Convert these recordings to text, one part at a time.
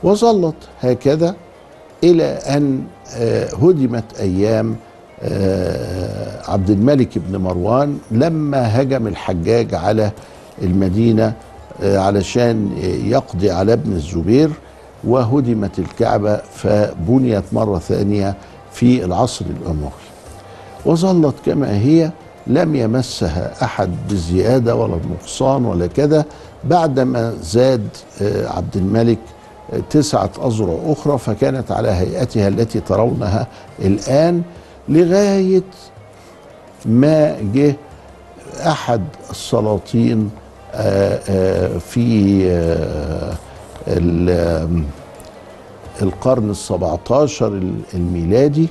وظلت هكذا إلى أن هدمت أيام عبد الملك بن مروان لما هجم الحجاج على المدينة علشان يقضي على ابن الزبير، وهدمت الكعبة فبنيت مرة ثانية في العصر الأموي، وظلت كما هي لم يمسها أحد بالزيادة ولا النقصان ولا كذا، بعدما زاد عبد الملك 9 أذرع أخرى فكانت على هيئتها التي ترونها الآن، لغاية ما جه أحد السلاطين في القرن ال17 الميلادي،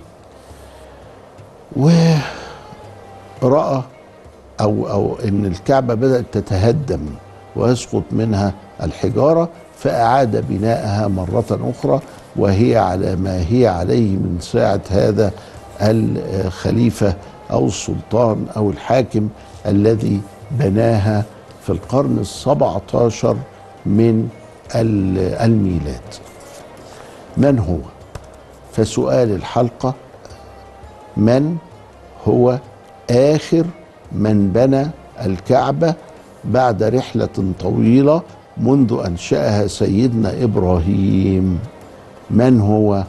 ورأى أو إن الكعبة بدأت تتهدم ويسقط منها الحجارة، فأعاد بناءها مرة أخرى، وهي على ما هي عليه من ساعة هذا الخليفة أو السلطان أو الحاكم الذي بناها في القرن ال17 من الميلاد. من هو؟ فسؤال الحلقة: من هو آخر من بنى الكعبة بعد رحلة طويلة منذ أنشأها سيدنا إبراهيم؟ من هو؟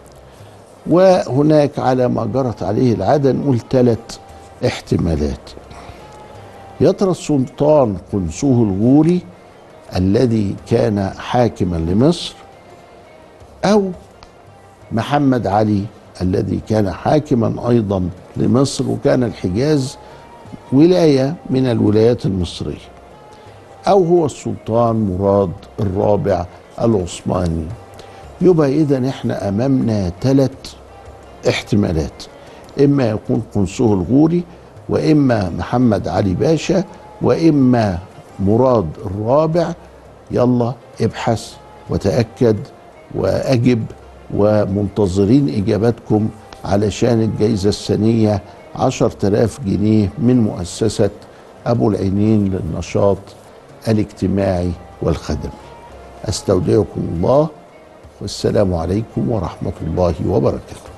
وهناك على ما جرت عليه العادة نقول 3 احتمالات. يا ترى السلطان قنصوه الغوري الذي كان حاكما لمصر، أو محمد علي الذي كان حاكما أيضا لمصر، وكان الحجاز ولاية من الولايات المصرية، أو هو السلطان مراد الرابع العثماني. يبقى إذن احنا أمامنا 3 احتمالات: إما يكون قنصوه الغوري، وإما محمد علي باشا، وإما مراد الرابع. يلا ابحث وتأكد وأجب، ومنتظرين إجاباتكم علشان الجائزة السنية 10,000 جنيه من مؤسسة أبو العينين للنشاط الاجتماعي والخدمي. أستودعكم الله، والسلام عليكم ورحمة الله وبركاته.